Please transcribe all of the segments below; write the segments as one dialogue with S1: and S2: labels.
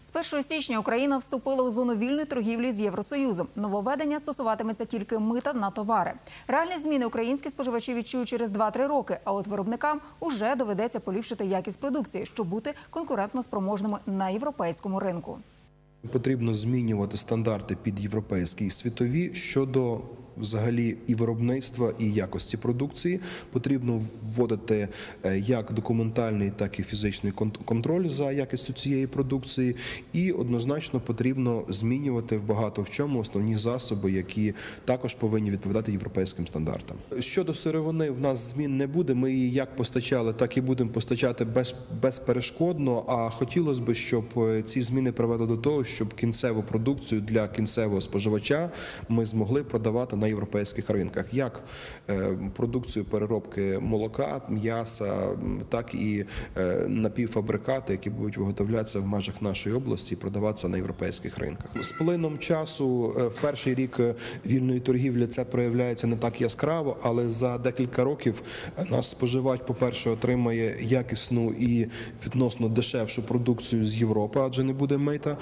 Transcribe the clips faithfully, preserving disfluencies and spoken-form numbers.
S1: З першого січня Україна вступила у зону вільної торгівлі з Євросоюзом. Нововведення стосуватиметься тільки мита на товари. Реальні зміни українські споживачі відчують через два-три роки, а от виробникам уже доведеться поліпшити якість продукції, щоб бути конкурентноспроможними на європейському ринку.
S2: Потрібно змінювати стандарти під європейські і світові щодо взагалі і виробництва, і якості продукції. Потрібно вводити як документальний, так і фізичний контроль за якістю цієї продукції. І однозначно потрібно змінювати в багато в чому основні засоби, які також повинні відповідати європейським стандартам. Щодо сировини в нас змін не буде. Ми її як постачали, так і будемо постачати без, безперешкодно. А хотілося б, щоб ці зміни привели до того, щоб кінцеву продукцію для кінцевого споживача ми змогли продавати на європейських ринках, як продукцію переробки молока, м'яса, так і напівфабрикати, які будуть виготовлятися в межах нашої області і продаватися на європейських ринках. З плином часу в перший рік вільної торгівлі це проявляється не так яскраво, але за декілька років наш споживач, по-перше, отримає якісну і відносно дешевшу продукцію з Європи, адже не буде мита,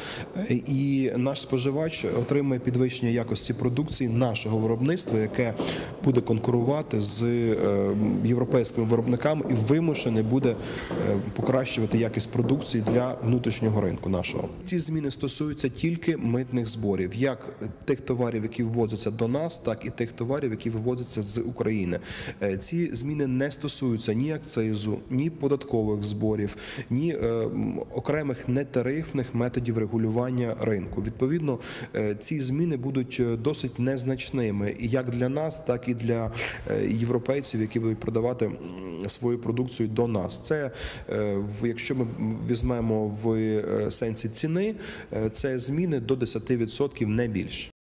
S2: і наш споживач отримає підвищення якості продукції нашого виробництва, яке буде конкурувати з європейськими виробниками і вимушений буде покращувати якість продукції для внутрішнього ринку нашого. Ці зміни стосуються тільки митних зборів, як тих товарів, які ввозяться до нас, так і тих товарів, які вивозяться з України. Ці зміни не стосуються ні акцизу, ні податкових зборів, ні окремих нетарифних методів регулювання ринку. Відповідно, ці зміни будуть досить незначними як для нас, так і для європейців, які будуть продавати свою продукцію до нас. Це, якщо ми візьмемо в сенсі ціни, це зміни до десяти відсотків, не більше.